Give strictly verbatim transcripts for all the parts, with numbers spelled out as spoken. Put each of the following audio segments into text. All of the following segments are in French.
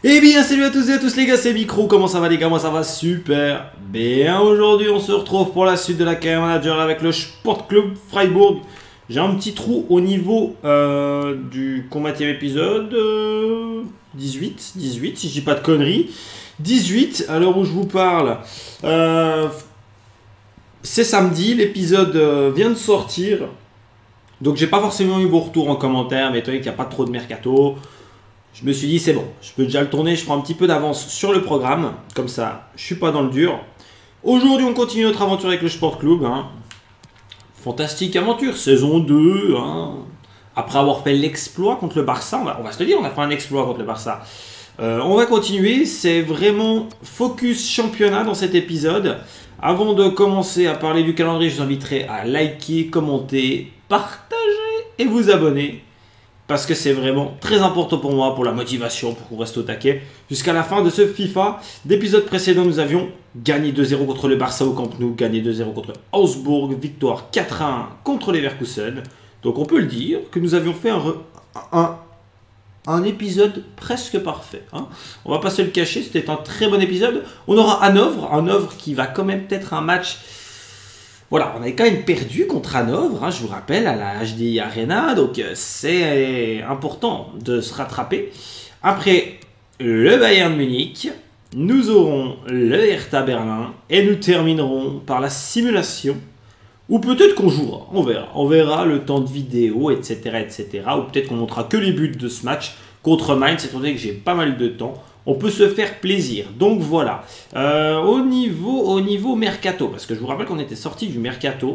Eh bien salut à tous et à tous les gars, c'est Micro, comment ça va les gars? Moi ça va super bien. Aujourd'hui on se retrouve pour la suite de la carrière manager avec le Sport Club Freiburg. J'ai un petit trou au niveau euh, du combattième épisode, euh, dix-huit, dix-huit si je dis pas de conneries. dix-huit à l'heure où je vous parle. Euh, c'est samedi, l'épisode euh, vient de sortir. Donc j'ai pas forcément eu vos retours en commentaire, mais étant donné qu'il n'y a pas trop de mercato, je me suis dit c'est bon, je peux déjà le tourner, je prends un petit peu d'avance sur le programme, comme ça je suis pas dans le dur. Aujourd'hui on continue notre aventure avec le Sport Club, hein. Fantastique aventure, saison deux, hein. Après avoir fait l'exploit contre le Barça, on va, on va se le dire, on a fait un exploit contre le Barça. Euh, on va continuer, c'est vraiment focus championnat dans cet épisode. Avant de commencer à parler du calendrier, je vous inviterai à liker, commenter, partager et vous abonner. Parce que c'est vraiment très important pour moi, pour la motivation, pour qu'on reste au taquet. Jusqu'à la fin de ce FIFA. D'épisode précédent, nous avions gagné deux zéro contre le Barça au Camp Nou, gagné deux zéro contre Augsbourg, victoire quatre à un contre Leverkusen. Donc on peut le dire que nous avions fait un, un, un épisode presque parfait, hein. On va pas se le cacher, c'était un très bon épisode. On aura Hanovre, Hanovre qui va quand même être un match... Voilà, on avait quand même perdu contre Hanovre, hein, je vous rappelle, à la H D I Arena, donc euh, c'est important de se rattraper. Après le Bayern Munich, nous aurons le Hertha Berlin et nous terminerons par la simulation, ou peut-être qu'on jouera, on verra. On verra le temps de vidéo, et cetera, et cetera. Ou peut-être qu'on montrera que les buts de ce match contre Mainz, étant donné que j'ai pas mal de temps. On peut se faire plaisir. Donc voilà. Euh, au, niveau, au niveau mercato, parce que je vous rappelle qu'on était sorti du mercato.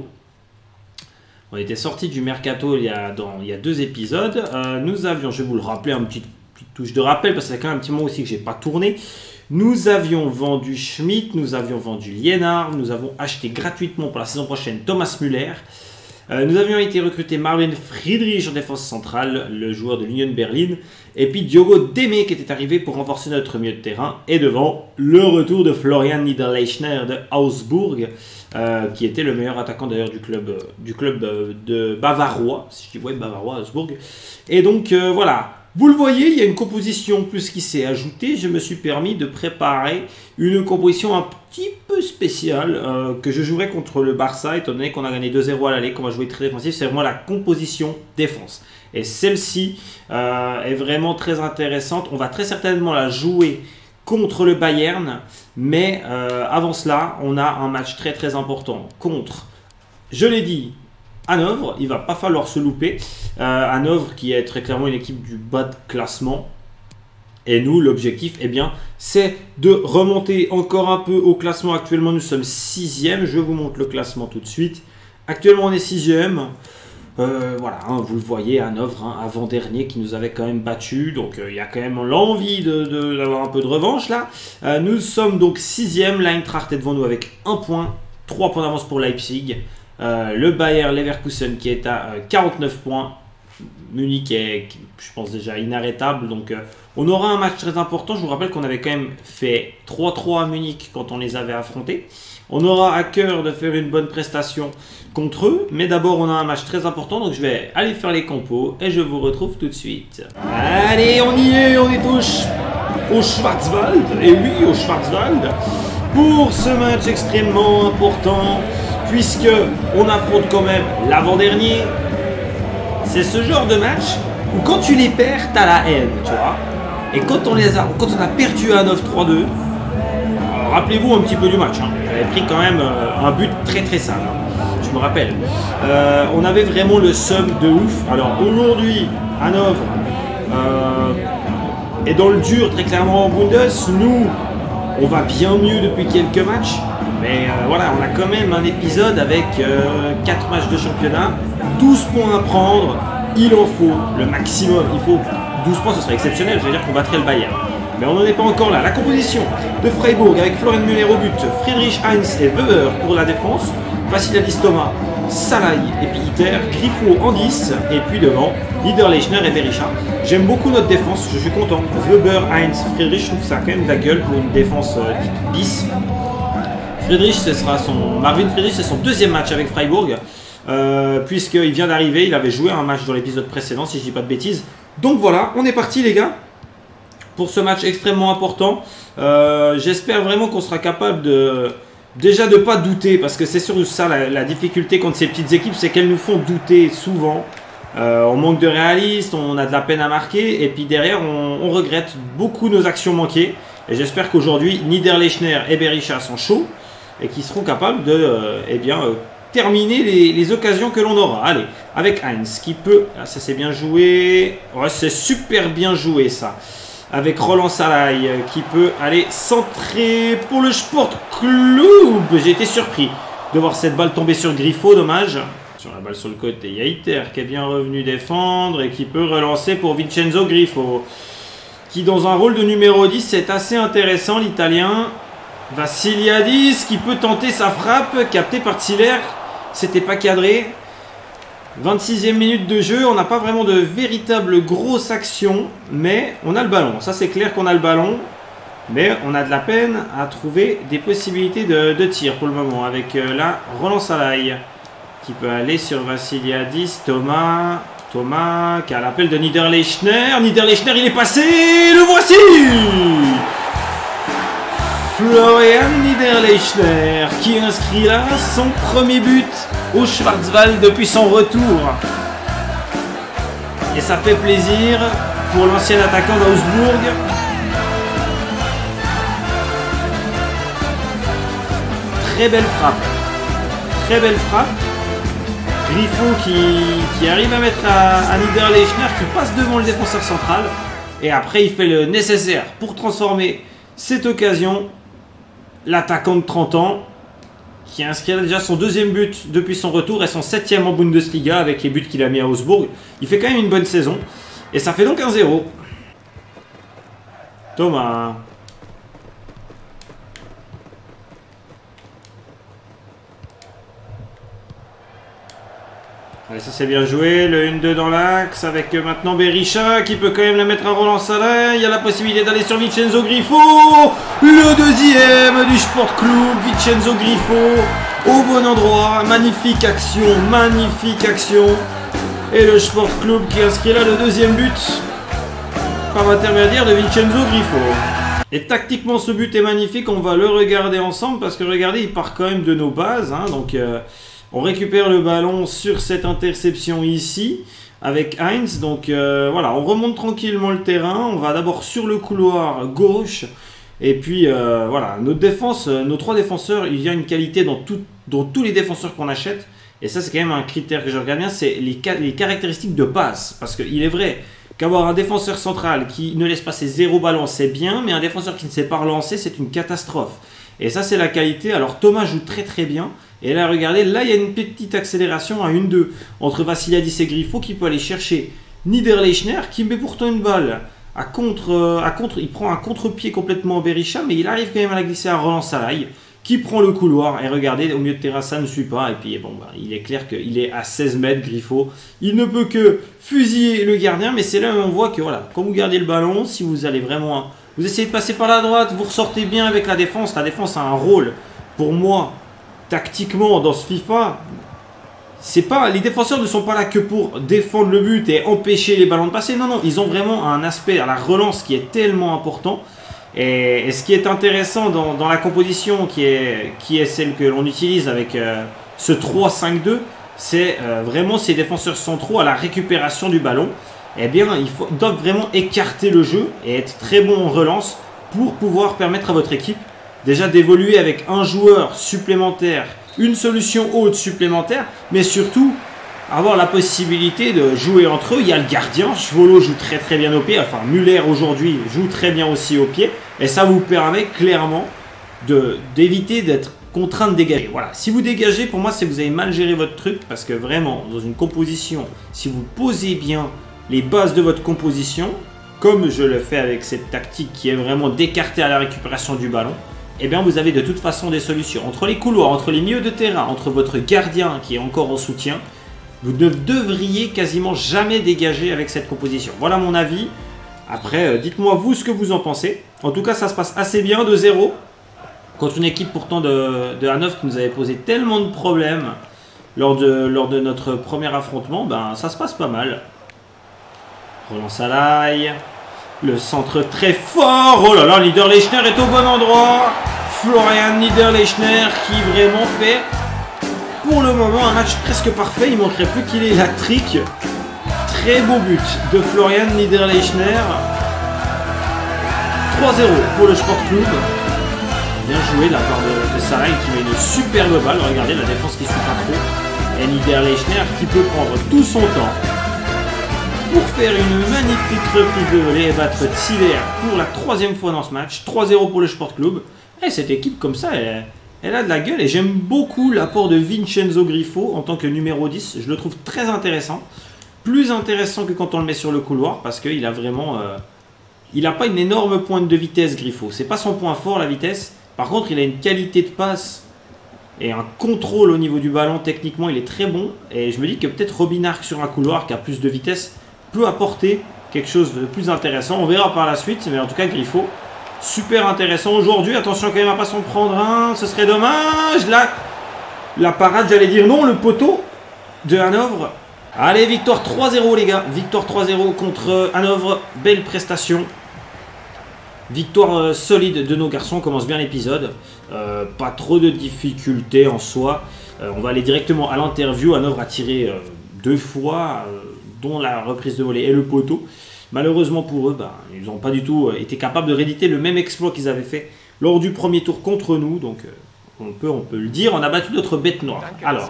On était sorti du mercato il y a, dans, il y a deux épisodes. Euh, nous avions, je vais vous le rappeler, un petit petite touche de rappel, parce que c'est quand même un petit moment aussi que j'ai pas tourné. Nous avions vendu Schmidt, nous avions vendu Liénard, nous avons acheté gratuitement pour la saison prochaine Thomas Müller. Euh, nous avions été recruter Marvin Friedrich en défense centrale, le joueur de l'Union Berlin, et puis Diogo Démé qui était arrivé pour renforcer notre milieu de terrain, et devant le retour de Florian Niederlechner de Augsbourg, euh, qui était le meilleur attaquant d'ailleurs du club, euh, du club euh, de Bavarois, si je dis ouais Bavarois, Augsbourg. Et donc euh, voilà. Vous le voyez, il y a une composition plus qui s'est ajoutée. Je me suis permis de préparer une composition un petit peu spéciale euh, que je jouerai contre le Barça, étant donné qu'on a gagné deux zéro à l'aller, qu'on va jouer très défensif. C'est vraiment la composition défense. Et celle-ci euh, est vraiment très intéressante. On va très certainement la jouer contre le Bayern. Mais euh, avant cela, on a un match très très important contre, je l'ai dit, Hanovre. Il va pas falloir se louper. Euh, Hanovre qui est très clairement une équipe du bas de classement. Et nous, l'objectif, eh bien, c'est de remonter encore un peu au classement. Actuellement, nous sommes sixième. Je vous montre le classement tout de suite. Actuellement, on est sixième. Euh, voilà, hein, vous le voyez, Hanovre, hein, avant-dernier, qui nous avait quand même battu. Donc, euh, il y a quand même l'envie d'avoir de, de, un peu de revanche, là. Euh, nous sommes donc sixième. L'Eintracht est devant nous avec un point. trois points d'avance pour Leipzig. Euh, le Bayer Leverkusen qui est à euh, quarante-neuf points. Munich est, je pense, déjà inarrêtable. Donc, euh, on aura un match très important. Je vous rappelle qu'on avait quand même fait trois trois à Munich quand on les avait affrontés. On aura à cœur de faire une bonne prestation contre eux. Mais d'abord, on a un match très important. Donc, je vais aller faire les compos et je vous retrouve tout de suite. Allez, on y est. On est au, au Schwarzwald. Et oui, au Schwarzwald. Pour ce match extrêmement important, puisque on affronte quand même l'avant-dernier. C'est ce genre de match où quand tu les perds, t'as la haine, tu vois. Et quand on, les a, quand on a perdu à neuf trois deux, rappelez-vous un petit peu du match, hein. J'avais pris quand même euh, un but très très sale, hein. Je me rappelle. Euh, on avait vraiment le seum de ouf. Alors aujourd'hui, Hanovre euh, est dans le dur très clairement en Bundes. Nous, on va bien mieux depuis quelques matchs. Mais euh, voilà, on a quand même un épisode avec euh, quatre matchs de championnat, douze points à prendre, il en faut le maximum, il faut douze points, ce serait exceptionnel, ça veut dire qu'on battrait le Bayern. Mais on n'en est pas encore là. La composition de Freiburg avec Florian Müller au but, Friedrich, Heinz et Weber pour la défense, Vassiliadis Thomas, Salai et puis Iter, Grifo en dix, et puis devant, Niederlechner et Berisha. J'aime beaucoup notre défense, je suis content. Weber, Heinz, Friedrich, je trouve que ça a quand même de la gueule pour une défense euh, dite bis. Friedrich, ce sera son, Marvin Friedrich, c'est son deuxième match avec Freiburg, euh, puisqu'il vient d'arriver, il avait joué un match dans l'épisode précédent, si je dis pas de bêtises. Donc voilà, on est parti les gars. pour ce match extrêmement important. Euh, J'espère vraiment qu'on sera capable de... Déjà de ne pas douter, parce que c'est surtout ça la, la difficulté contre ces petites équipes, c'est qu'elles nous font douter souvent. Euh, on manque de réalistes, on a de la peine à marquer, et puis derrière on, on regrette beaucoup nos actions manquées. Et j'espère qu'aujourd'hui Niederlechner et Berisha sont chauds et qu'ils seront capables de euh, eh bien, euh, terminer les, les occasions que l'on aura. Allez, avec Heinz qui peut... Ah, ça c'est bien joué. Ouais, c'est super bien joué ça. Avec Roland Salaï qui peut aller centrer pour le Sport Club. J'ai été surpris de voir cette balle tomber sur Griffo, dommage. Sur la balle sur le côté, il y a Iter qui est bien revenu défendre et qui peut relancer pour Vincenzo Griffo. Qui dans un rôle de numéro dix, c'est assez intéressant l'italien. Vassiliadis qui peut tenter sa frappe, captée par Tiller. C'était pas cadré. vingt-sixième minute de jeu, on n'a pas vraiment de véritable grosse action, mais on a le ballon. Ça c'est clair qu'on a le ballon, mais on a de la peine à trouver des possibilités de, de tir pour le moment. Avec euh, la relance à l'ail qui peut aller sur Vassiliadis, Thomas, Thomas qui a l'appel de Niederlechner. Niederlechner il est passé, le voici Florian Niederlechner qui inscrit là son premier but au Schwarzwald depuis son retour. Et ça fait plaisir pour l'ancien attaquant d'Augsbourg. Très belle frappe. Très belle frappe. Griffo qui, qui arrive à mettre à, à Niederlechner qui passe devant le défenseur central. Et après il fait le nécessaire pour transformer cette occasion. L'attaquant de trente ans qui a inscrit déjà son deuxième but depuis son retour et son septième en Bundesliga avec les buts qu'il a mis à Augsbourg. Il fait quand même une bonne saison. Et ça fait donc un zéro. Thomas. Allez, ça c'est bien joué. Le un deux dans l'axe avec maintenant Berisha qui peut quand même la mettre à Roland Salaï. Il y a la possibilité d'aller sur Vincenzo Griffo. Le deuxième du Sport Club. Vincenzo Griffo au bon endroit. Magnifique action. Magnifique action. Et le Sport Club qui inscrit là le deuxième but par l'intermédiaire de Vincenzo Griffo. Et tactiquement ce but est magnifique. On va le regarder ensemble parce que regardez, il part quand même de nos bases. Hein, donc... Euh, on récupère le ballon sur cette interception ici avec Heinz. Donc euh, voilà, on remonte tranquillement le terrain. On va d'abord sur le couloir gauche. Et puis euh, voilà, notre défense, nos trois défenseurs, il y a une qualité dans, tout, dans tous les défenseurs qu'on achète. Et ça c'est quand même un critère que je regarde bien, c'est les, les caractéristiques de passe. Parce qu'il est vrai qu'avoir un défenseur central qui ne laisse passer zéro ballon, c'est bien. Mais un défenseur qui ne sait pas relancer, c'est une catastrophe. Et ça c'est la qualité. Alors Thomas joue très très bien. Et là, regardez, là, il y a une petite accélération à un deux entre Vassiliadis et Griffo qui peut aller chercher Niederlechner qui met pourtant une balle à contre, à contre. Il prend un contre-pied complètement Berisha, mais il arrive quand même à la glisser à Roland Salaï qui prend le couloir. Et regardez, au milieu de terrain, ça ne suit pas. Et puis, bon, bah, il est clair qu'il est à seize mètres, Griffo. Il ne peut que fusiller le gardien, mais c'est là où on voit que, voilà, quand vous gardez le ballon, si vous allez vraiment... Vous essayez de passer par la droite, vous ressortez bien avec la défense. La défense a un rôle, pour moi... Tactiquement dans ce FIFA, c'est pas, les défenseurs ne sont pas là que pour défendre le but et empêcher les ballons de passer. Non, non, ils ont vraiment un aspect à la relance qui est tellement important. Et, et ce qui est intéressant dans, dans la composition qui est, qui est celle que l'on utilise avec euh, ce trois cinq deux, c'est euh, vraiment ces défenseurs centraux à la récupération du ballon. Eh bien, ils faut, doivent vraiment écarter le jeu et être très bons en relance pour pouvoir permettre à votre équipe déjà d'évoluer avec un joueur supplémentaire, une solution haute supplémentaire, mais surtout avoir la possibilité de jouer entre eux. Il y a le gardien, Schwolo joue très très bien au pied, enfin Müller aujourd'hui joue très bien aussi au pied, et ça vous permet clairement d'éviter d'être contraint de dégager. Voilà, si vous dégagez, pour moi c'est que vous avez mal géré votre truc, parce que vraiment dans une composition, si vous posez bien les bases de votre composition, comme je le fais avec cette tactique qui est vraiment d'écarter à la récupération du ballon, eh bien vous avez de toute façon des solutions. Entre les couloirs, entre les milieux de terrain, entre votre gardien qui est encore en soutien, vous ne devriez quasiment jamais dégager avec cette composition. Voilà mon avis. Après, euh, dites-moi vous ce que vous en pensez. En tout cas, ça se passe assez bien, deux zéro. Contre une équipe pourtant de, de Hanovre qui nous avait posé tellement de problèmes lors de, lors de notre premier affrontement, ben ça se passe pas mal. Relance à l'ail. Le centre très fort. Oh là là, Niederlechner est au bon endroit. Florian Niederlechner qui vraiment fait pour le moment un match presque parfait. Il manquerait plus qu'il ait la trick. Très beau but de Florian Niederlechner. trois zéro pour le Sport Club. Bien joué de la part de, de Sarah qui met une superbe balle. Regardez la défense qui suit pas trop. Et Niederlechner qui peut prendre tout son temps pour faire une magnifique reprise de volée et battre Tiller pour la troisième fois dans ce match. trois zéro pour le Sport Club. Et cette équipe comme ça, elle, elle a de la gueule. Et j'aime beaucoup l'apport de Vincenzo Grifo en tant que numéro dix. Je le trouve très intéressant. Plus intéressant que quand on le met sur le couloir. Parce qu'il a vraiment... Euh, il n'a pas une énorme pointe de vitesse, Grifo. C'est pas son point fort, la vitesse. Par contre, il a une qualité de passe et un contrôle au niveau du ballon. Techniquement, il est très bon. Et je me dis que peut-être Robin Arc sur un couloir qui a plus de vitesse peut apporter quelque chose de plus intéressant. On verra par la suite. Mais en tout cas, Grifo, super intéressant aujourd'hui. Attention quand même à pas s'en prendre un. Ce serait dommage. Là, la parade, j'allais dire non. Le poteau de Hanovre. Allez, victoire trois zéro, les gars. Victoire trois zéro contre Hanovre. Belle prestation. Victoire euh, solide de nos garçons. On commence bien l'épisode. Euh, pas trop de difficultés en soi. Euh, on va aller directement à l'interview. Hanovre a tiré euh, deux fois, euh, dont la reprise de volée et le poteau. Malheureusement pour eux, bah, ils n'ont pas du tout euh, été capables de rééditer le même exploit qu'ils avaient fait lors du premier tour contre nous. Donc euh, on, peut, on peut le dire, on a battu notre bête noire. Alors,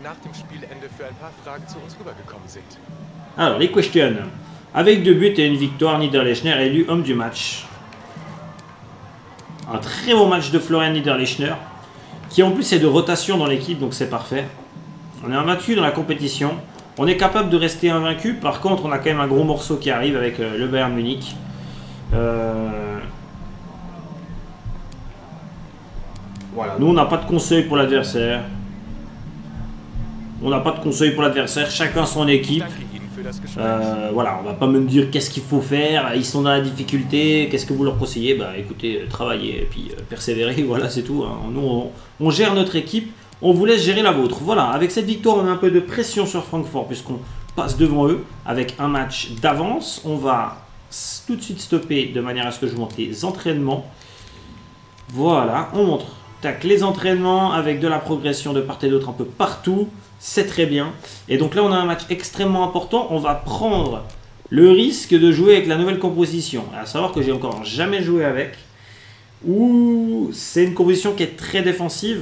Alors les questions. Avec deux buts et une victoire, Niederlechner est élu homme du match. Un très bon match de Florian Niederlechner, qui en plus est de rotation dans l'équipe, donc c'est parfait. On est invaincu dans la compétition. On est capable de rester invaincu. Par contre, on a quand même un gros morceau qui arrive avec euh, le Bayern Munich. Euh... Voilà, nous on n'a pas de conseil pour l'adversaire. On n'a pas de conseil pour l'adversaire, chacun son équipe. Euh, voilà, on va pas me dire qu'est-ce qu'il faut faire, ils sont dans la difficulté, qu'est-ce que vous leur conseillez? Bah écoutez, travaillez et puis euh, persévérer, voilà c'est tout. Hein. Nous on, on gère notre équipe, on vous laisse gérer la vôtre. Voilà, avec cette victoire on a un peu de pression sur Francfort puisqu'on passe devant eux avec un match d'avance. On va tout de suite stopper de manière à ce que je montre les entraînements. Voilà, on montre tac, les entraînements avec de la progression de part et d'autre un peu partout. C'est très bien. Et donc là, on a un match extrêmement important. On va prendre le risque de jouer avec la nouvelle composition. À savoir que j'ai encore jamais joué avec. Ou c'est une composition qui est très défensive.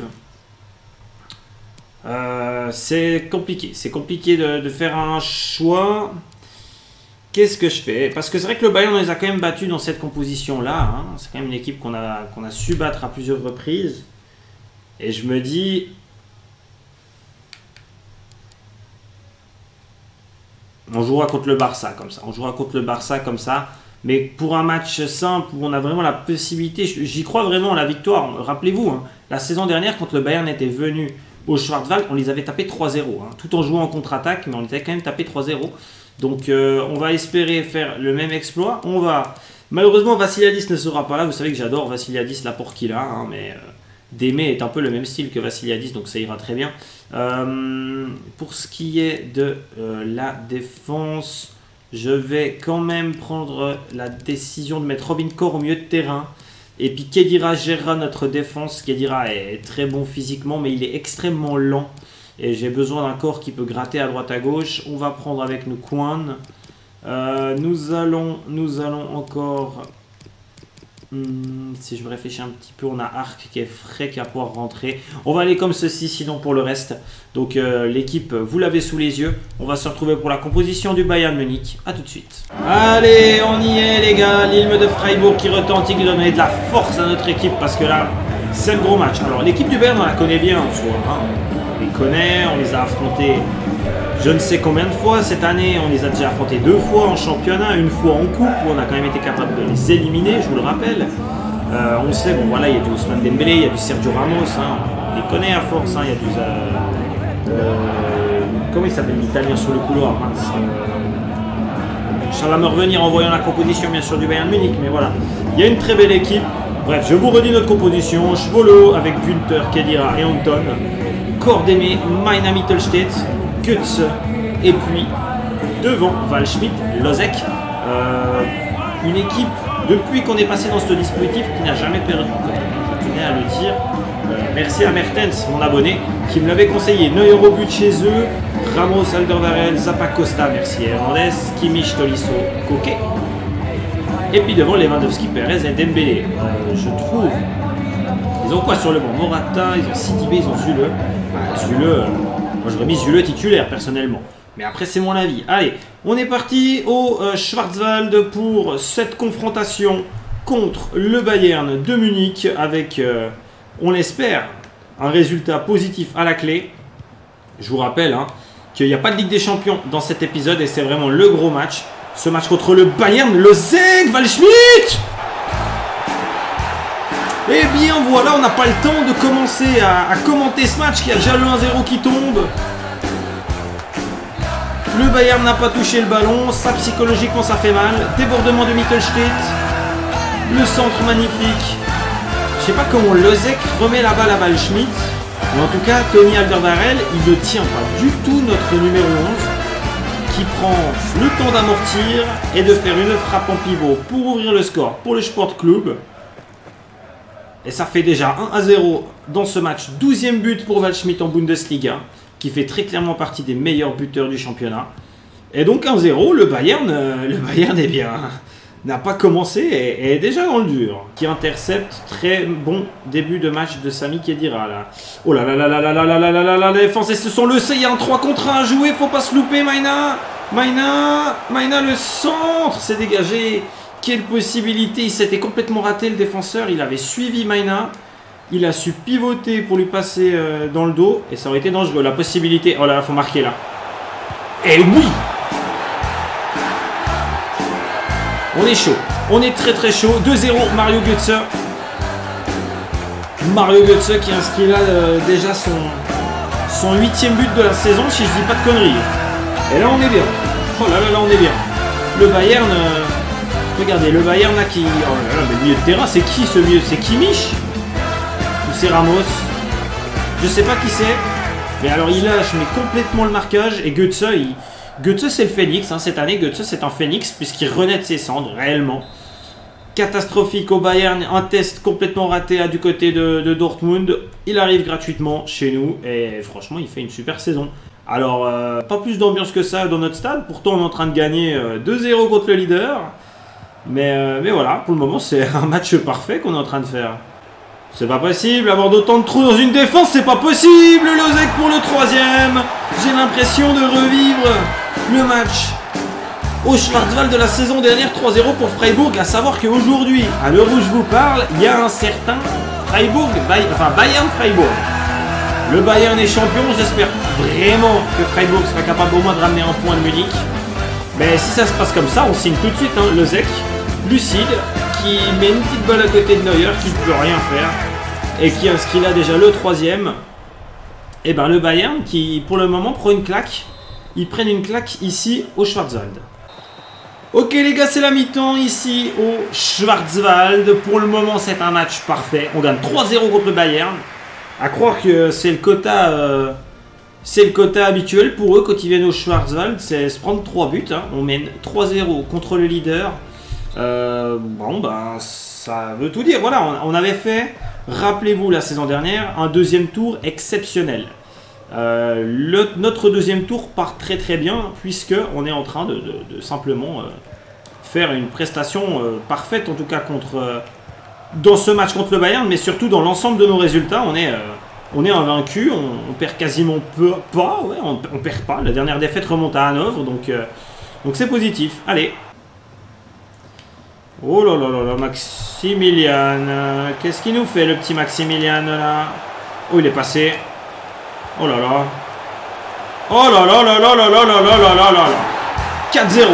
Euh, c'est compliqué. C'est compliqué de, de faire un choix. Qu'est-ce que je fais? Parce que c'est vrai que le Bayern, on les a quand même battus dans cette composition-là. Hein. C'est quand même une équipe qu'on a, qu'on a su battre à plusieurs reprises. Et je me dis... On jouera contre le Barça comme ça. On jouera contre le Barça comme ça. Mais pour un match simple où on a vraiment la possibilité, j'y crois vraiment à la victoire. Rappelez-vous, hein, la saison dernière, quand le Bayern était venu au Schwarzwald, on les avait tapés trois zéro. Hein, tout en jouant en contre-attaque, mais on les avait quand même tapés trois zéro. Donc euh, on va espérer faire le même exploit. On va... Malheureusement, Vassiliadis ne sera pas là. Vous savez que j'adore Vassiliadis, l'apport qu'il a. Hein, mais... Euh... Démé est un peu le même style que Vassiliadis, donc ça ira très bien. Euh, pour ce qui est de euh, la défense, je vais quand même prendre la décision de mettre Robin Corr au milieu de terrain. Et puis Khedira gérera notre défense. Khedira est très bon physiquement, mais il est extrêmement lent. Et j'ai besoin d'un corps qui peut gratter à droite à gauche. On va prendre avec nous Kwan. Euh, nous, allons, nous allons encore... Hmm, si je me réfléchis un petit peu, on a Arc qui est frais, qui va pouvoir rentrer. On va aller comme ceci, sinon pour le reste. Donc euh, l'équipe, vous l'avez sous les yeux. On va se retrouver pour la composition du Bayern Munich. A tout de suite. Allez, on y est les gars. L'hymne de Freiburg qui retentit, qui donne de la force à notre équipe parce que là, c'est le gros match. Alors l'équipe du Bayern, on la connaît bien en soi. Hein. On les connaît, on les a affrontés je ne sais combien de fois. Cette année, on les a déjà affrontés deux fois en championnat, une fois en coupe, où on a quand même été capable de les éliminer, je vous le rappelle. Euh, on sait, bon voilà, il y a du Ousmane Dembélé, il y a du Sergio Ramos, hein, on les connaît à force, hein, il y a du... Euh, euh, comment il s'appelle l'italien sur le couloir, mince, euh, ça va me revenir en voyant la composition bien sûr du Bayern Munich, mais voilà. Il y a une très belle équipe. Bref, je vous redis notre composition. Schwolo avec Günther, Khedira et Anton. Cordemé, Maina Mittelstädt, Kutz et puis devant Waldschmidt, Lozek. Euh, une équipe, depuis qu'on est passé dans ce dispositif, qui n'a jamais perdu. Je tenais à le dire. Euh, merci à Mertens, mon abonné, qui me l'avait conseillé. Neuer au but chez eux, Ramos, Alderweireld, Zappa Costa, merci Hernandez, Kimmich, Tolisso, Koke. Et puis devant Lewandowski, Perez et Dembélé. Euh, je trouve. Ils ont quoi sur le banc? Morata, ils ont Sidibé, ils ont Zule. Bah, Zule, euh, moi j'aurais mis Zule titulaire personnellement. Mais après c'est mon avis. Allez, on est parti au euh, Schwarzwald pour cette confrontation contre le Bayern de Munich avec, euh, on l'espère, un résultat positif à la clé. Je vous rappelle hein, qu'il n'y a pas de Ligue des Champions dans cet épisode et c'est vraiment le gros match. Ce match contre le Bayern, le Zeg Waldschmidt. Eh bien voilà, on n'a pas le temps de commencer à, à commenter ce match, qui a déjà le un zéro qui tombe. Le Bayern n'a pas touché le ballon, ça psychologiquement ça fait mal. Débordement de Mittelstädt. Le centre magnifique. Je sais pas comment Lozek remet la balle à Waldschmidt. Mais en tout cas, Tony Alderweireld, il ne tient pas du tout notre numéro onze. Qui prend le temps d'amortir et de faire une frappe en pivot pour ouvrir le score pour le Sport Club. Et ça fait déjà un à zéro dans ce match. douzième but pour Waldschmidt en Bundesliga, qui fait très clairement partie des meilleurs buteurs du championnat. Et donc un zéro, le Bayern, euh, le Bayern eh bien, n'a pas commencé et est déjà dans le dur. Qui intercepte, très bon début de match de Sami Khedira là. Oh là là là là là là là là là là là, la défense, et ce sont le C, il y a un trois contre un à jouer, faut pas se louper Maïna. Maïna, Maïna le centre, c'est dégagé. Quelle possibilité, il s'était complètement raté le défenseur, il avait suivi Maïna. Il a su pivoter pour lui passer euh, dans le dos et ça aurait été dangereux. La possibilité, oh là là, faut marquer là. Et oui! On est chaud, on est très très chaud. deux zéro, Mario Götze. Mario Götze qui inscrit là euh, déjà son, son huitième but de la saison, si je dis pas de conneries. Et là on est bien. Oh là là là, on est bien. Le Bayern, euh, regardez, le Bayern là qui... Oh là là, le milieu de terrain, c'est qui ce milieu? C'est Kimmich? Ou c'est Ramos? Je sais pas qui c'est. Mais alors il lâche mais complètement le marquage et Götze, il... Götze c'est le phénix, hein. Cette année Götze c'est un phénix puisqu'il renaît de ses cendres, réellement. Catastrophique au Bayern, un test complètement raté à, du côté de, de Dortmund. Il arrive gratuitement chez nous et franchement il fait une super saison. Alors euh, pas plus d'ambiance que ça dans notre stade, pourtant on est en train de gagner euh, deux zéro contre le leader. Mais, euh, mais voilà, pour le moment c'est un match parfait qu'on est en train de faire. C'est pas possible, avoir d'autant de trous dans une défense, c'est pas possible. Lozek pour le troisième. J'ai l'impression de revivre le match au Schwarzwald de la saison dernière, trois zéro pour Freiburg. À savoir qu'aujourd'hui, à l'heure où je vous parle, il y a un certain Freiburg, Bay... enfin Bayern Freiburg. Le Bayern est champion, j'espère vraiment que Freiburg sera capable au moins de ramener un point de Munich. Mais si ça se passe comme ça, on signe tout de suite hein, Lozek, lucide, qui met une petite balle à côté de Neuer, qui ne peut rien faire, et qui inscrit là déjà le troisième. Et ben le Bayern, qui pour le moment prend une claque, ils prennent une claque ici au Schwarzwald. Ok les gars, c'est la mi-temps ici au Schwarzwald. Pour le moment, c'est un match parfait. On gagne trois zéro contre le Bayern. À croire que c'est le quota... Euh, C'est le quota habituel pour eux quand ils viennent au Schwarzwald, c'est se prendre trois buts. Hein. On mène trois zéro contre le leader. Euh, bon, ben, ça veut tout dire. Voilà, on, on avait fait, rappelez-vous, la saison dernière, un deuxième tour exceptionnel. Euh, le, notre deuxième tour part très très bien, puisqu'on est en train de, de, de simplement euh, faire une prestation euh, parfaite, en tout cas contre, euh, dans ce match contre le Bayern, mais surtout dans l'ensemble de nos résultats, on est... Euh, On est invaincu, on, on perd quasiment peu, pas, ouais, on, on perd pas. La dernière défaite remonte à Hanovre, donc euh, donc c'est positif. Allez. Oh là là là là, Maximilian. Euh, Qu'est-ce qu'il nous fait le petit Maximilian là? Oh, il est passé. Oh là là. Oh là là là là là là là là là là là. quatre zéro.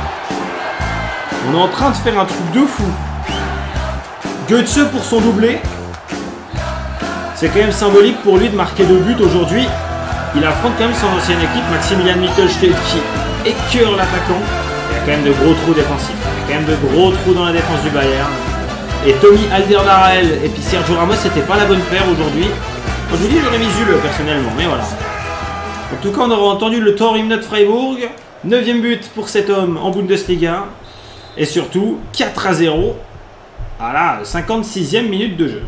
On est en train de faire un truc de fou. Götze pour son doublé. C'est quand même symbolique pour lui de marquer deux buts aujourd'hui. Il affronte quand même son ancienne équipe, Maximilian Mittelstädt, qui écœure l'attaquant. Il y a quand même de gros trous défensifs. Il y a quand même de gros trous dans la défense du Bayern. Et Tommy Alderweireld et puis Sergio Ramos, c'était pas la bonne paire aujourd'hui. Moi, je vous dis, j'aurais mis Zule personnellement, mais voilà. En tout cas, on aura entendu le Torhymne de Freiburg. neuvième but pour cet homme en Bundesliga. Et surtout, quatre à zéro à la cinquante-sixième minute de jeu.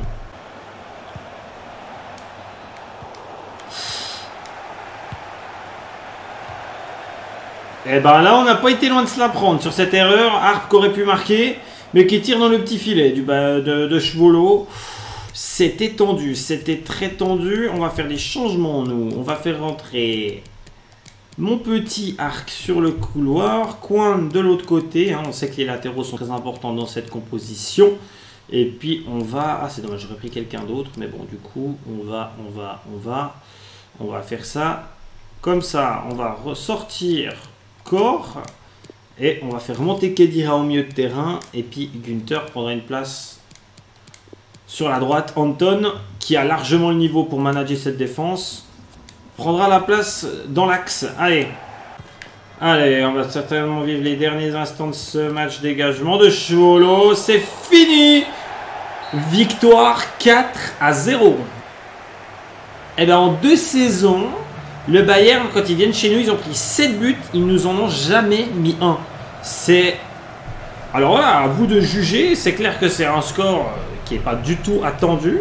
Et ben là, on n'a pas été loin de se la prendre sur cette erreur. Harp qui aurait pu marquer, mais qui tire dans le petit filet du bas de, de Chevolo. C'était tendu, c'était très tendu. On va faire des changements, nous. On va faire rentrer mon petit Arc sur le couloir. Coin de l'autre côté. Hein. On sait que les latéraux sont très importants dans cette composition. Et puis, on va... Ah, c'est dommage, j'aurais pris quelqu'un d'autre. Mais bon, du coup, on va, on va, on va... On va faire ça comme ça. On va ressortir Corps. Et on va faire monter Khedira au milieu de terrain. Et puis, Günther prendra une place... Sur la droite, Anton, qui a largement le niveau pour manager cette défense, prendra la place dans l'axe. Allez. Allez, on va certainement vivre les derniers instants de ce match. Dégagement de Cholo. C'est fini. Victoire quatre à zéro. Et bien, en deux saisons, le Bayern, quand ils viennent chez nous, ils ont pris sept buts. Ils nous en ont jamais mis un. C'est... Alors voilà, à vous de juger. C'est clair que c'est un score... qui n'est pas du tout attendu.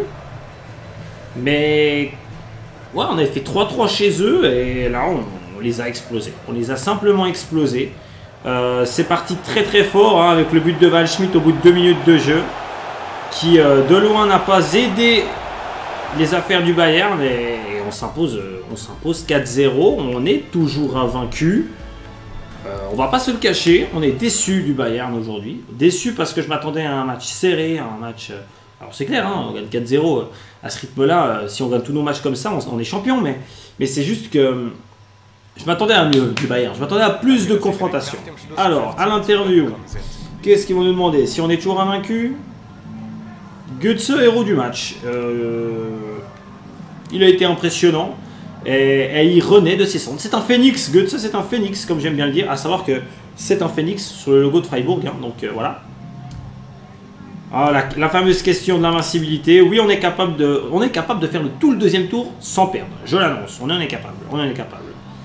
Mais ouais, on avait fait trois trois chez eux et là on, on les a explosés. On les a simplement explosés. Euh, c'est parti très très fort hein, avec le but de Waldschmidt au bout de deux minutes de jeu. Qui euh, de loin n'a pas aidé les affaires du Bayern. Et on s'impose on s'impose quatre zéro. On est toujours invaincu. Euh, on va pas se le cacher, on est déçu du Bayern aujourd'hui. Déçu parce que je m'attendais à un match serré, à un match... Euh, alors c'est clair, hein, on gagne quatre zéro. À ce rythme-là, euh, si on gagne tous nos matchs comme ça, on, on est champion. Mais, mais c'est juste que euh, je m'attendais à mieux du Bayern. Je m'attendais à plus de confrontation. Alors, à l'interview, qu'est-ce qu'ils vont nous demander? Si on est toujours invaincu? Götze, héros du match. Euh, il a été impressionnant. Et, et il renaît de ses cendres. C'est un phénix, Götze, c'est un phénix, comme j'aime bien le dire, à savoir que c'est un phénix sur le logo de Freiburg, hein, donc euh, voilà. Ah, la, la fameuse question de l'invincibilité. Oui, on est capable de, on est capable de faire le, tout le deuxième tour sans perdre. Je l'annonce, on en est capable, on en est capable.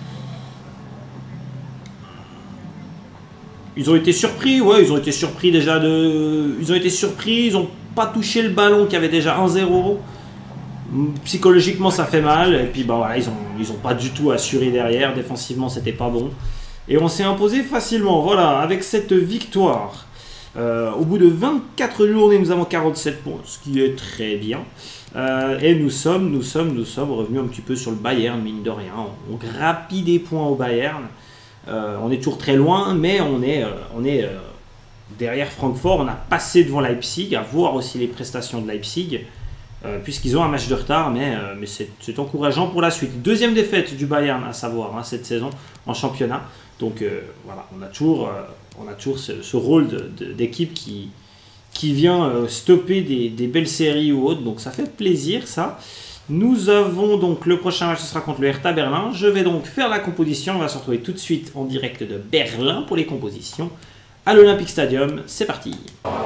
Ils ont été surpris, ouais, ils ont été surpris déjà de, ils ont été surpris, ils n'ont pas touché le ballon qui avait déjà un zéro. Psychologiquement ça fait mal et puis bah voilà, ils ont ils ont pas du tout assuré derrière, défensivement c'était pas bon et on s'est imposé facilement. Voilà, avec cette victoire euh, au bout de vingt-quatre journées nous avons quarante-sept points, ce qui est très bien euh, et nous sommes nous sommes nous sommes revenus un petit peu sur le Bayern, mine de rien. On, on grappille des points au Bayern, euh, on est toujours très loin mais on est euh, on est euh, derrière Francfort. On a passé devant Leipzig, à voir aussi les prestations de Leipzig. Euh, puisqu'ils ont un match de retard, mais, euh, mais c'est encourageant pour la suite. Deuxième défaite du Bayern, à savoir, hein, cette saison en championnat. Donc euh, voilà, on a toujours, euh, on a toujours ce, ce rôle d'équipe qui, qui vient euh, stopper des, des belles séries ou autres. Donc ça fait plaisir, ça. Nous avons donc le prochain match, ce sera contre le Hertha Berlin. Je vais donc faire la composition. On va se retrouver tout de suite en direct de Berlin pour les compositions à l'Olympique Stadium. C'est parti.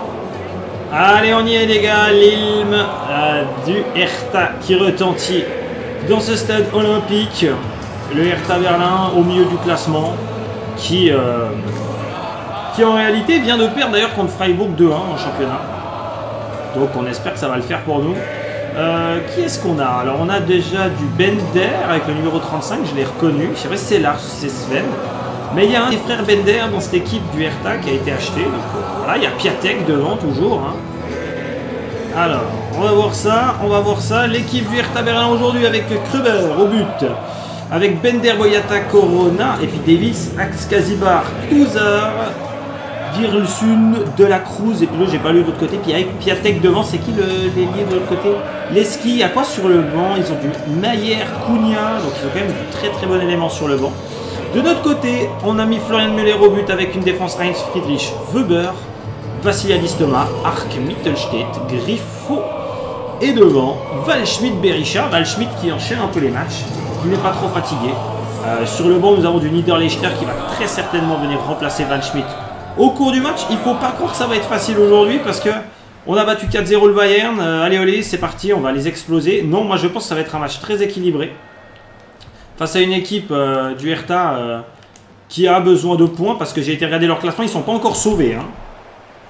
Allez, on y est les gars, l'hymne euh, du Hertha qui retentit dans ce stade olympique. Le Hertha Berlin au milieu du classement qui, euh, qui en réalité vient de perdre d'ailleurs contre Freiburg deux un en championnat. Donc on espère que ça va le faire pour nous. Euh, qui est-ce qu'on a? Alors on a déjà du Bender avec le numéro trente-cinq, je l'ai reconnu. Je sais pas si c'est Lars, c'est Sven. Mais il y a un des frères Bender dans cette équipe du Hertha qui a été acheté. Donc euh, voilà, il y a Piatek devant toujours. Hein. Alors, on va voir ça, on va voir ça. L'équipe du Hertha Berlin aujourd'hui avec Kruber au but. Avec Bender, Boyata, Corona. Et puis Davis, Axkazibar, Touzar, Dirlsun, De la Cruz. Et puis là, j'ai pas lu de l'autre côté. Puis avec Piatek devant, c'est qui l'ailier de l'autre côté? Leski, il y a quoi sur le banc? Ils ont du Mayer, Cunha. Donc ils ont quand même du très très bon élément sur le banc. De notre côté, on a mis Florian Müller au but avec une défense Heinz Friedrich, Weber, Vassiliadis Thomas, Ark Mittelstedt, Griffo et devant Waldschmidt Berisha. Waldschmidt qui enchaîne un peu les matchs, qui n'est pas trop fatigué. Euh, sur le banc, nous avons du Niederlechner qui va très certainement venir remplacer Waldschmidt au cours du match. Il ne faut pas croire que ça va être facile aujourd'hui parce que on a battu quatre zéro le Bayern. Euh, allez, allez, c'est parti, on va les exploser. Non, moi je pense que ça va être un match très équilibré. Face à une équipe euh, du Hertha euh, qui a besoin de points parce que j'ai été regarder leur classement, ils ne sont pas encore sauvés. Hein.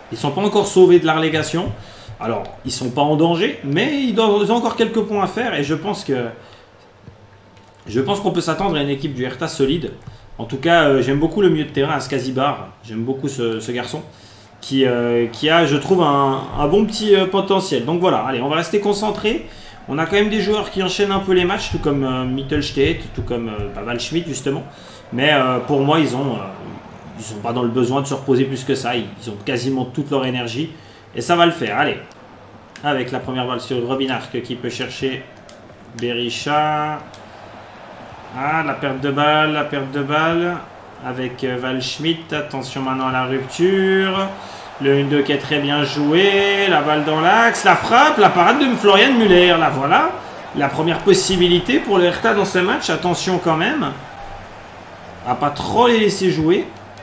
Ils ne sont pas encore sauvés de la relégation. Alors, ils ne sont pas en danger, mais ils ont encore quelques points à faire. Et je pense que je pense qu'on peut s'attendre à une équipe du Hertha solide. En tout cas, euh, j'aime beaucoup le milieu de terrain, Askazibar. J'aime beaucoup ce, ce garçon qui, euh, qui a, je trouve, un, un bon petit euh, potentiel. Donc voilà, allez, on va rester concentré. On a quand même des joueurs qui enchaînent un peu les matchs, tout comme euh, Mittelstedt, tout comme euh, bah, Waldschmidt, justement. Mais euh, pour moi, ils ont... Euh, Ils sont pas dans le besoin de se reposer plus que ça. Ils ont quasiment toute leur énergie. Et ça va le faire. Allez. Avec la première balle sur Robin Arc qui peut chercher Berisha. Ah, la perte de balle. La perte de balle. Avec euh, Waldschmidt. Attention maintenant à la rupture. Le un deux qui est très bien joué. La balle dans l'axe. La frappe. La parade de Florian Müller. Là, voilà. La première possibilité pour le Hertha dans ce match. Attention quand même. À pas trop les laisser jouer.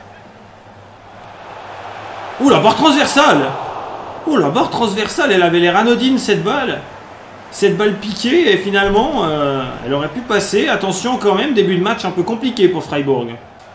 Ouh, la barre transversale! Ouh, la barre transversale, elle avait l'air anodine cette balle. Cette balle piquée, et finalement, euh, elle aurait pu passer. Attention quand même, début de match un peu compliqué pour Freiburg.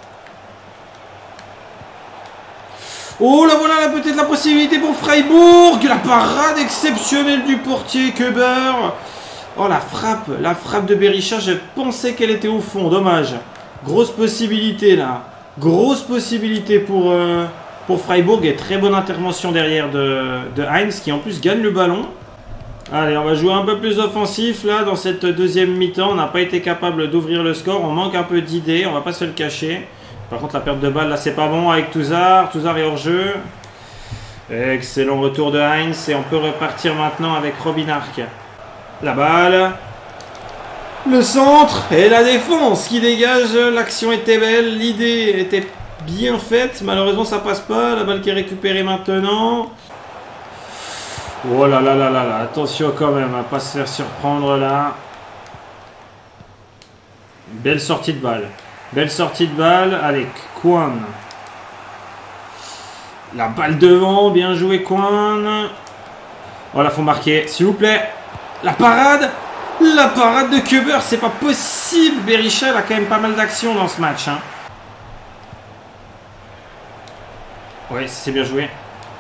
Oh, là voilà, peut-être la possibilité pour Freiburg. La parade exceptionnelle du portier Köber. Oh, la frappe, la frappe de Berisha, je pensais qu'elle était au fond, dommage. Grosse possibilité là. Grosse possibilité pour... Euh, Pour Freiburg, et très bonne intervention derrière de, de Heinz qui en plus gagne le ballon. Allez, on va jouer un peu plus offensif là dans cette deuxième mi-temps. On n'a pas été capable d'ouvrir le score. On manque un peu d'idées, on va pas se le cacher. Par contre, la perte de balle là, c'est pas bon avec Touzard. Touzard est hors jeu. Excellent retour de Heinz et on peut repartir maintenant avec Robin Arc. La balle. Le centre et la défense qui dégage. L'action était belle, l'idée était bien faite, malheureusement ça passe pas. La balle qui est récupérée maintenant. Oh là là là là là, attention quand même à pas se faire surprendre là. Belle sortie de balle. Belle sortie de balle avec Kwan. La balle devant, bien joué Kwan. Voilà, faut marquer, s'il vous plaît. La parade. La parade de Köber, c'est pas possible. Berisha a quand même pas mal d'actions dans ce match, hein. Ouais, c'est bien joué.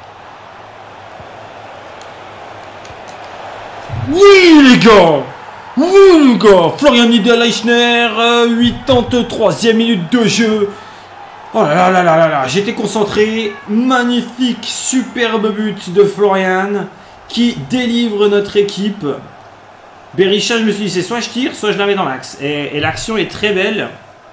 Oui, les gars! Oui, les gars! Florian Niederlechner, euh, quatre-vingt-troisième minute de jeu. Oh là là là là là là, j'étais concentré. Magnifique, superbe but de Florian qui délivre notre équipe. Berisha, je me suis dit, c'est soit je tire, soit je la mets dans l'axe. Et, et l'action est très belle.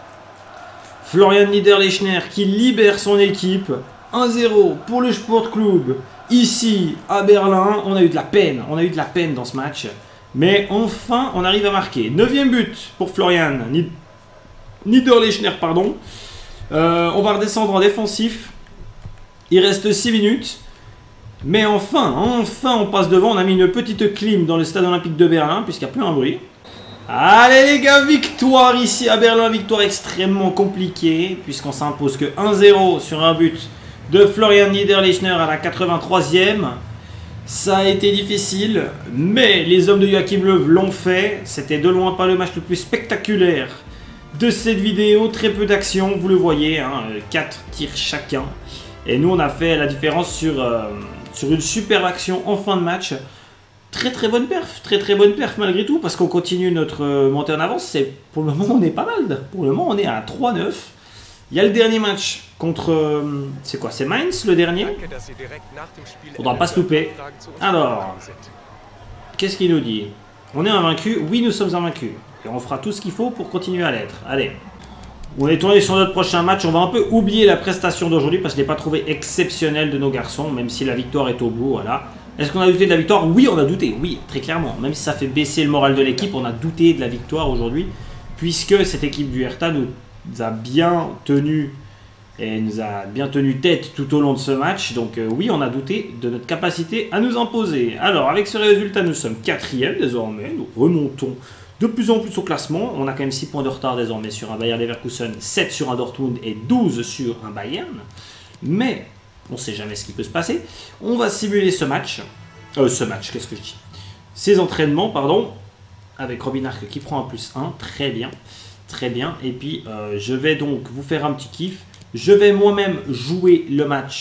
Florian Niederlechner qui libère son équipe. un zéro pour le Sport Club. Ici, à Berlin, on a eu de la peine. On a eu de la peine dans ce match. Mais enfin, on arrive à marquer. Neuvième but pour Florian Niederlechner, pardon. Euh, on va redescendre en défensif. Il reste six minutes. Mais enfin, enfin, on passe devant. On a mis une petite clim dans le stade olympique de Berlin, puisqu'il n'y a plus un bruit. Allez les gars, victoire ici à Berlin. Victoire extrêmement compliquée, puisqu'on s'impose que un zéro sur un but de Florian Niederlechner à la quatre-vingt-troisième. Ça a été difficile, mais les hommes de Joachim Löw l'ont fait. C'était de loin pas le match le plus spectaculaire de cette vidéo. Très peu d'action, vous le voyez, hein, quatre tirs chacun. Et nous, on a fait la différence sur, euh, sur une super action en fin de match. Très très bonne perf, très très bonne perf malgré tout, parce qu'on continue notre euh, montée en avance. Pour le moment, on est pas mal. Pour le moment, on est à trois neuf. Il y a le dernier match contre... Euh, c'est quoi? C'est Mainz le dernier? Faudra pas se louper. Alors, qu'est-ce qu'il nous dit? On est invaincu? Oui, nous sommes invaincus. Et on fera tout ce qu'il faut pour continuer à l'être. Allez. On est tourné sur notre prochain match. On va un peu oublier la prestation d'aujourd'hui parce que je ne l'ai pas trouvé exceptionnelle de nos garçons, même si la victoire est au bout. Voilà. Est-ce qu'on a douté de la victoire? Oui, on a douté. Oui, très clairement. Même si ça fait baisser le moral de l'équipe, on a douté de la victoire aujourd'hui, puisque cette équipe du Hertha nous a bien tenu et nous a bien tenu tête tout au long de ce match. Donc euh, oui, on a douté de notre capacité à nous imposer. Alors, avec ce résultat, nous sommes quatrième désormais. Nous remontons de plus en plus au classement. On a quand même six points de retard désormais sur un Bayer Leverkusen, sept sur un Dortmund et douze sur un Bayern. Mais on ne sait jamais ce qui peut se passer. On va simuler ce match. Euh, ce match, qu'est-ce que je dis? Ces entraînements, pardon. Avec Robin Arc qui prend un plus un. Très bien. Très bien. Et puis, euh, je vais donc vous faire un petit kiff. Je vais moi-même jouer le match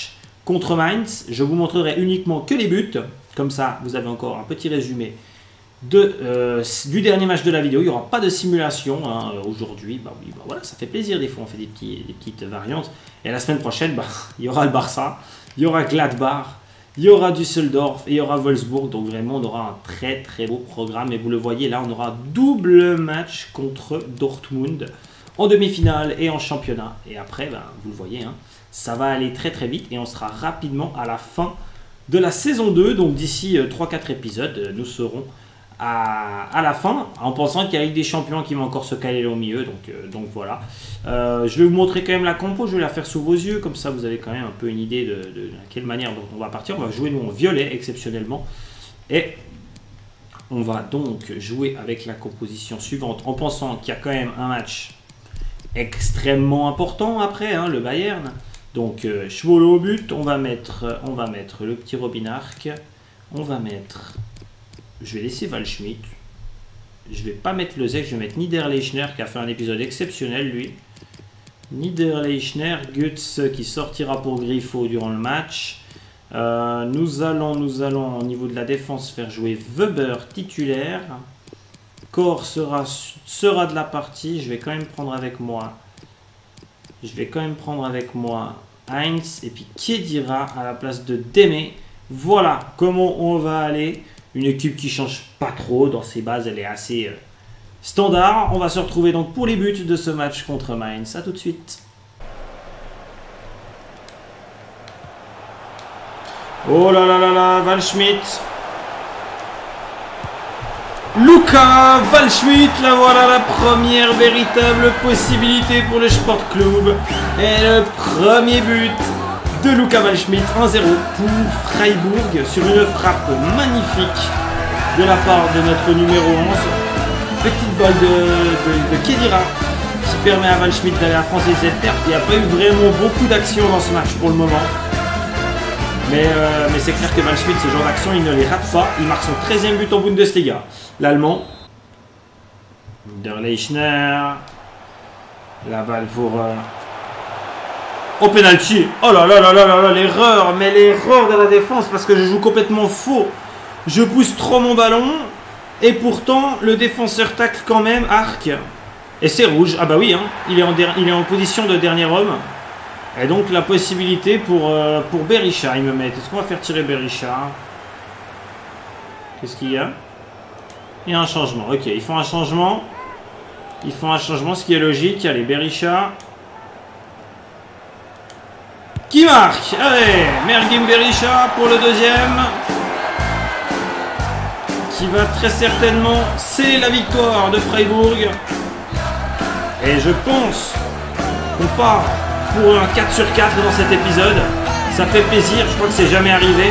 contre Mainz. Je vous montrerai uniquement que les buts. Comme ça, vous avez encore un petit résumé de, euh, du dernier match de la vidéo. Il n'y aura pas de simulation hein, aujourd'hui. Bah oui, bah voilà, ça fait plaisir des fois. On fait des, petits, des petites variantes. Et la semaine prochaine, bah, il y aura le Barça, il y aura Gladbach, il y aura Düsseldorf et il y aura Wolfsburg. Donc vraiment, on aura un très très beau programme. Et vous le voyez, là, on aura double match contre Dortmund en demi-finale et en championnat. Et après, bah, vous le voyez, hein, ça va aller très très vite. Et on sera rapidement à la fin de la saison deux. Donc d'ici euh, trois quatre épisodes, nous serons à, à la fin. En pensant qu'il y a Ligue des Champions qui va encore se caler là au milieu. Donc, euh, donc voilà. Euh, je vais vous montrer quand même la compo. Je vais la faire sous vos yeux. Comme ça, vous avez quand même un peu une idée de, de, de quelle manière donc, on va partir. On va jouer nous en violet exceptionnellement. Et on va donc jouer avec la composition suivante. En pensant qu'il y a quand même un match extrêmement important après, hein, le Bayern. Donc, euh, Schwolo au but, on va, mettre, on va mettre le petit Robin Arc, on va mettre, je vais laisser Waldschmidt, je vais pas mettre le Zek, je vais mettre Niederlechner qui a fait un épisode exceptionnel lui. Niederlechner, Guts qui sortira pour Griffo durant le match. Euh, nous allons, nous allons au niveau de la défense faire jouer Weber titulaire. Kor sera, sera de la partie, je vais quand même prendre avec moi. Je vais quand même prendre avec moi Heinz et puis Khedira à la place de Deme. Voilà comment on va aller. Une équipe qui change pas trop dans ses bases, elle est assez euh, standard. On va se retrouver donc pour les buts de ce match contre Mainz. A tout de suite. Oh là là là là, Waldschmidt. Luca Waldschmidt, là voilà la première véritable possibilité pour le Sport Club. Et le premier but de Luca Waldschmidt, un zéro pour Freiburg sur une frappe magnifique de la part de notre numéro onze. Petite balle de, de, de Khedira qui permet à Waldschmidt d'aller à franchir cette terre. Il n'y a pas eu vraiment beaucoup d'actions dans ce match pour le moment. Mais, euh, mais c'est clair que Waldschmidt, ce genre d'action, il ne les rate pas. Il marque son treizième but en Bundesliga. L'Allemand. Niederlechner. La balle pour... Euh... Oh, penalty. Oh là là là là là là, l'erreur. Mais l'erreur de la défense parce que je joue complètement faux. Je pousse trop mon ballon. Et pourtant, le défenseur tacle quand même. Arc. Et c'est rouge. Ah bah oui, hein. il, est en il est en position de dernier homme. Et donc la possibilité pour, euh, pour Berisha, ils me mettent. Est-ce qu'on va faire tirer Berisha? Qu'est-ce qu'il y a? Il y a un changement. Ok, ils font un changement. Ils font un changement, ce qui est logique. Allez, Berisha. Qui marque? Allez, Mergim Berisha pour le deuxième. Qui va très certainement sceller la victoire de Freiburg. Et je pense qu'on part pour un quatre sur quatre dans cet épisode. Ça fait plaisir, je crois que c'est jamais arrivé.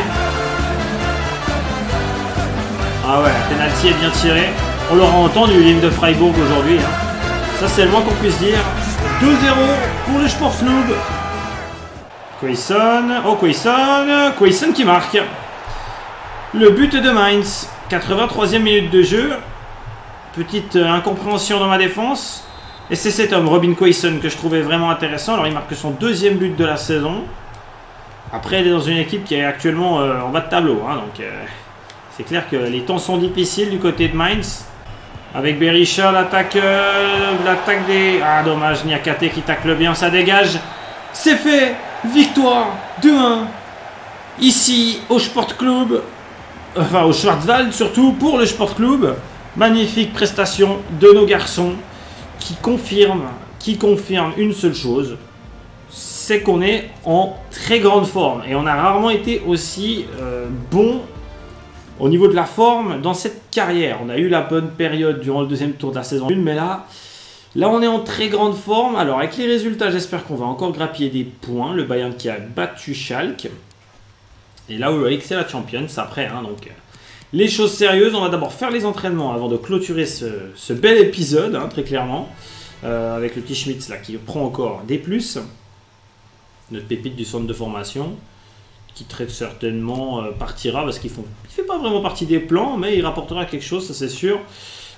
Ah ouais, la penalty est bien tirée. On l'aura entendu, l'hymne de Freiburg aujourd'hui. Hein. Ça c'est le moins qu'on puisse dire. deux zéro pour le Sport Club. Quaison, oh Quaison, Quaison qui marque. Le but de Mainz, quatre-vingt-troisième minute de jeu. Petite euh, incompréhension dans ma défense. Et c'est cet homme, Robin Quaison, que je trouvais vraiment intéressant. Alors il marque son deuxième but de la saison. Après, il est dans une équipe qui est actuellement euh, en bas de tableau. Hein, donc euh, c'est clair que les temps sont difficiles du côté de Mainz. Avec Berisha, l'attaque euh, l'attaque des... Ah dommage, Niakate qui tacle bien, ça dégage. C'est fait. Victoire deux un. Ici au Sport Club. Enfin au Schwarzwald surtout pour le Sport Club. Magnifique prestation de nos garçons. Qui confirme, qui confirme une seule chose, c'est qu'on est en très grande forme. Et on a rarement été aussi euh, bon au niveau de la forme dans cette carrière. On a eu la bonne période durant le deuxième tour de la saison un, mais là, là on est en très grande forme. Alors avec les résultats, j'espère qu'on va encore grappiller des points. Le Bayern qui a battu Schalke. Et là, où c'est la Champions après. Hein, donc, les choses sérieuses, on va d'abord faire les entraînements avant de clôturer ce, ce bel épisode, hein, très clairement. Euh, avec le petit Schmitz là qui prend encore des plus. Notre pépite du centre de formation. Qui très certainement euh, partira parce qu'il ne fait pas vraiment partie des plans, mais il rapportera quelque chose, ça c'est sûr.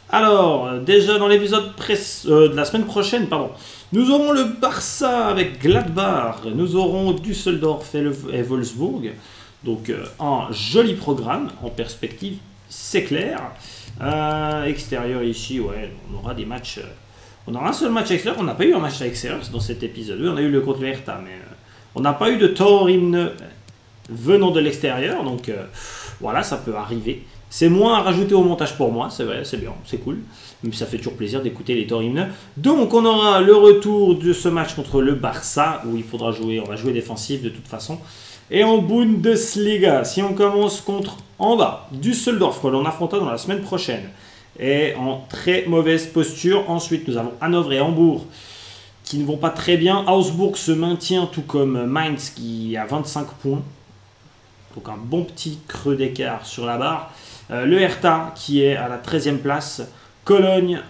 Alors, déjà dans l'épisode euh, de la semaine prochaine, pardon, nous aurons le Barça avec Gladbach, nous aurons Düsseldorf et, le, et Wolfsburg. Donc euh, un joli programme en perspective, c'est clair. Euh, extérieur ici, ouais, on aura des matchs. Euh, on aura un seul match extérieur. On n'a pas eu un match extérieur dans cet épisode. Oui, on a eu le contre le Hertha, mais euh, on n'a pas eu de Torino venant de l'extérieur. Donc euh, voilà, ça peut arriver. C'est moins à rajouter au montage pour moi, c'est vrai, c'est bien, c'est cool. Même si ça fait toujours plaisir d'écouter les Torino. Donc on aura le retour de ce match contre le Barça, où il faudra jouer, on va jouer défensif de toute façon. Et en Bundesliga, si on commence contre, en bas, Düsseldorf, que l'on affrontera dans la semaine prochaine, est en très mauvaise posture. Ensuite, nous avons Hanovre et Hambourg, qui ne vont pas très bien. Augsbourg se maintient, tout comme Mainz, qui a vingt-cinq points. Donc un bon petit creux d'écart sur la barre. Euh, le Hertha qui est à la treizième place. Cologne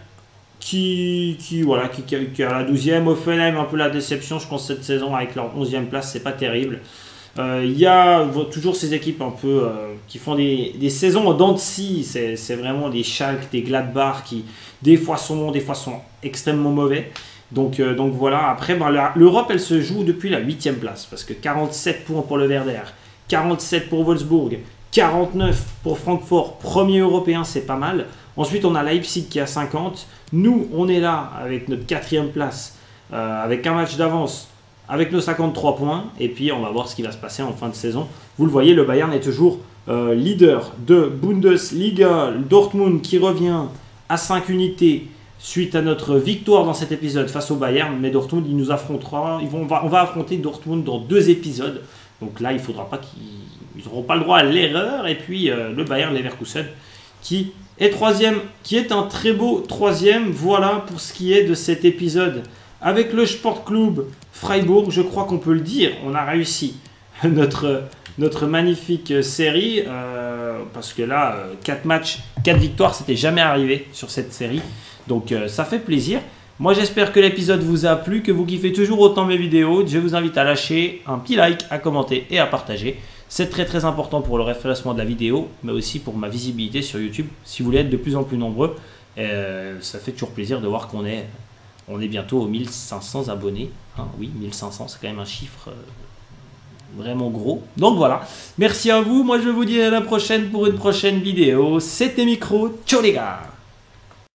qui, qui, voilà, qui, qui est à la douzième. Offenheim, un peu la déception, je pense, cette saison avec leur onzième place, c'est pas terrible. Il euh, y a toujours ces équipes un peu euh, qui font des, des saisons en dents de scie. C'est vraiment des Schalke, des Gladbach qui des fois sont bons, des fois sont extrêmement mauvais. Donc, euh, donc voilà, après ben, l'Europe elle se joue depuis la huitième place parce que quarante-sept points pour le Werder, quarante-sept pour Wolfsburg, quarante-neuf pour Francfort, premier européen, c'est pas mal. Ensuite, on a Leipzig qui a cinquante. Nous, on est là avec notre quatrième place, euh, avec un match d'avance, avec nos cinquante-trois points. Et puis, on va voir ce qui va se passer en fin de saison. Vous le voyez, le Bayern est toujours euh, leader de Bundesliga. Dortmund qui revient à cinq unités suite à notre victoire dans cet épisode face au Bayern. Mais Dortmund, il nous affrontera. Ils vont, on, va, on va affronter Dortmund dans deux épisodes. Donc là, il ne faudra pas qu'ils n'auront pas le droit à l'erreur. Et puis euh, le Bayern Leverkusen qui est troisième, qui est un très beau troisième. Voilà pour ce qui est de cet épisode avec le Sport Club Freiburg. Je crois qu'on peut le dire, on a réussi notre, notre magnifique série. Euh, parce que là, euh, quatre matchs, quatre victoires, c'était jamais arrivé sur cette série. Donc euh, ça fait plaisir. Moi, j'espère que l'épisode vous a plu, que vous kiffez toujours autant mes vidéos. Je vous invite à lâcher un petit like, à commenter et à partager. C'est très très important pour le référencement de la vidéo, mais aussi pour ma visibilité sur YouTube. Si vous voulez être de plus en plus nombreux, euh, ça fait toujours plaisir de voir qu'on est, on est bientôt aux mille cinq cents abonnés. Hein, oui, mille cinq cents, c'est quand même un chiffre euh, vraiment gros. Donc voilà, merci à vous. Moi, je vous dis à la prochaine pour une prochaine vidéo. C'était Micro. Ciao les gars!